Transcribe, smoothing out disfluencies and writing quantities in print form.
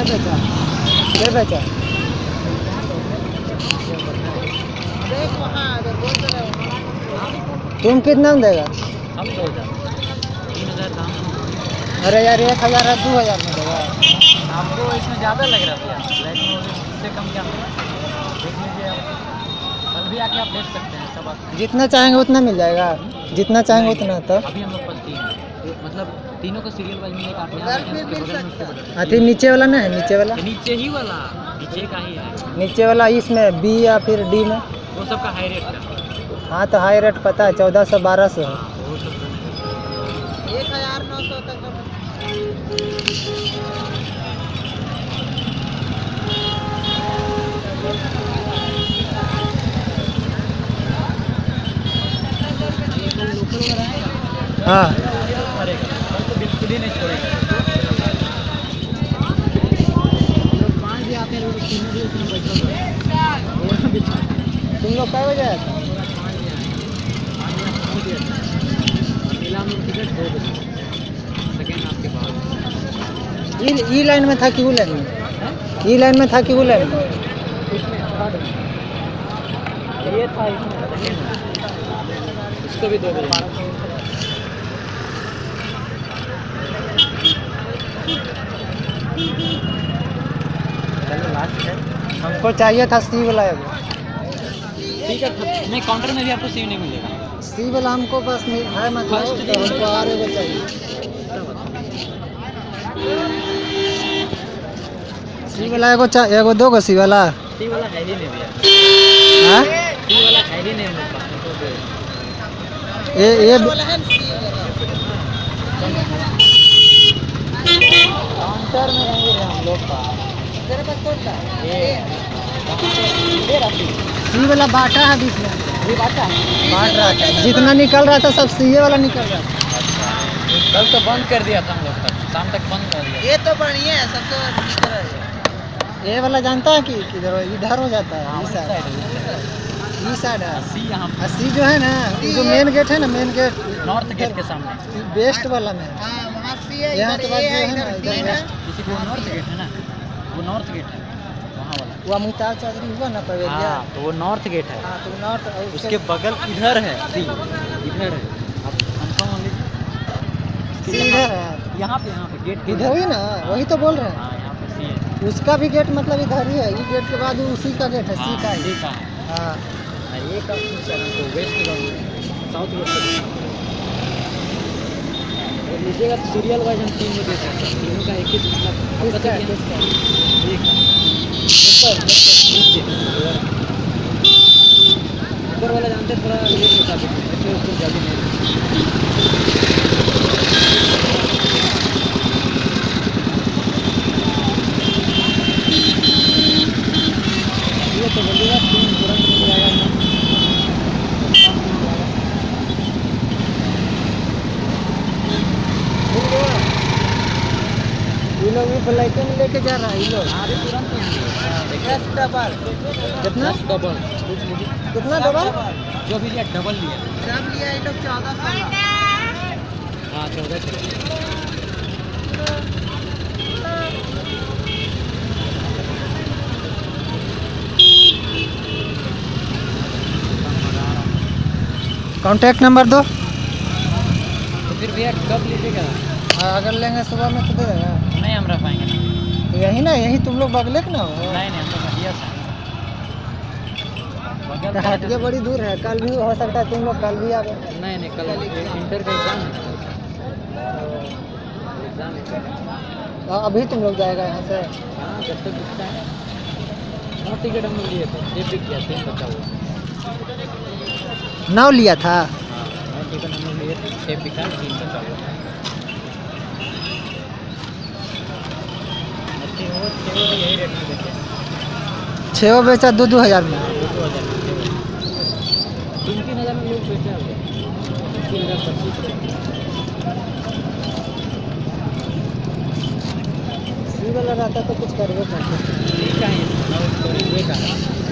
बेचा ये बेचा तुम कितना में देगा? हम 2000 3000 दाम। अरे यार 1000 है 2000 में देगा। आपको इसमें ज़्यादा लग रहा था यार, ब्लैक में इससे कम क्या देख लीजिए आप, कल भी आके आप देख सकते हैं सब। आप जितना चाहेंगे उतना मिल जाएगा, जितना चाहेंगे उतना। तो अभी हम लोग पास 3 है, मतलब तीनों को सीरियल वाइज में काटना है। अति नीचे वाला ना है, नीचे वाला नीचे ही वाला, नीचे का ही है नीचे वाला, इसमें बी या फिर डी में। वो सब का हाई रेट का। हाँ तो हाई रेट पता है 1400 1200 है। वो सब 1900 तक। हाँ तो बिल्कुल ही नहीं छोड़ेगा। तुम लोग कै बजे आए थे? ई लाइन में था कि वो लाइन में? ई लाइन में था कि वो लाइन में? ये था इसको भी 2 बजे। हमको चाहिए था सी वाला एगो। ठीक है, नहीं काउंटर में भी आपको सी नहीं मिलेगा। सी वाला हमको बस है, मतलब हमको और एगो चाहिए। सी वाला एगो एगो दो गो सी वाला। सी वाला है ही नहीं भैया। हाँ सी वाला है ही नहीं मेरे पास। ये काउंटर में रहेंगे हम लोग का। तेरे पास कौन सा? ये सी वाला बाटा है बीच में, ये बाटा बांट रहा था, जितना निकल रहा था सब सीए वाला निकल रहा था। कल तो बंद कर दिया था हम लोग, तक शाम तक बंद कर दिया। ये तो बढ़िया है, सबसे ये वाला जानता है कि किधर इधर हो जाता है। इस साइड है सी यहाँ सी जो है ना, जो मेन गेट है ना, मेन गेट नॉर्थ गेट के सामने वेस्ट वाला में। यहाँ के बाद जो है ना इधर वेस्ट, किसी को नॉर्थ गेट है ना, वो नॉर्थ गेट है वहाँ वाला। वो अमिताभ चौधरी हुआ ना पवेलिया। हाँ तो वो नॉर्थ गेट है। हाँ तो नॉर्थ, उसके बगल इधर है सी, इधर है। आप कंफर्म सी इधर है, यहाँ पे गेट इधर ही ना, वही तो बोल रहे हैं। हाँ यहाँ पे सी है। उसका भी गेट मतलब इधर ही है, ये गेट के बाद उसी का गेट है, सी का ही। सी का है। हाँ ये का तो वेस्ट का साउथ वेस्ट लीजिएगा तो सीरियल वाइज हम 3 में दे सकते हैं। तीनों का एक ही मतलब ऊपर वाला जानते थोड़ा लेट होता है, इसलिए उसको जल्दी नहीं। ये तो बोलिएगा 3 तुरंत मिल जाएगा ना। ये लोग भी फ्लाइट में लेके जा रहा है ये लोग। अरे तुरंत यहाँ डबल कितना डबल कितना डबल जो भी लिया डबल लिया, सब लिया ये लोग 1400। हाँ 1400। कॉन्टैक्ट नंबर दो। तो फिर भैया कब लीजिएगा? अगर लेंगे सुबह में तो दे देगा। नहीं हम रख पाएंगे। तो यही ना, यही तुम लोग बगले के ना हो। नहीं हम तो बढ़िया से तो हटके बड़ी दूर है, कल भी हो सकता है तुम लोग कल भी आवे। नहीं कल इंटर का एग्जाम है। तो अभी तुम लोग जाएगा यहाँ से? हाँ जब तक दिखता है। 9 टिकट हम लोग लिए थे, 3 बिक गया, 3 बचा हुआ। 9 लिया था। हाँ 9 टिकट हम लोग लिए थे, 6 बिका, 3 बचा हुआ। 6 रेट में बेचे, 6 बेचा 2-2 हज़ार में। 3-3 हज़ार में लोग बेचे हैं। 3,025 सी वाला रहता तो कुछ करवे करते। ठीक है।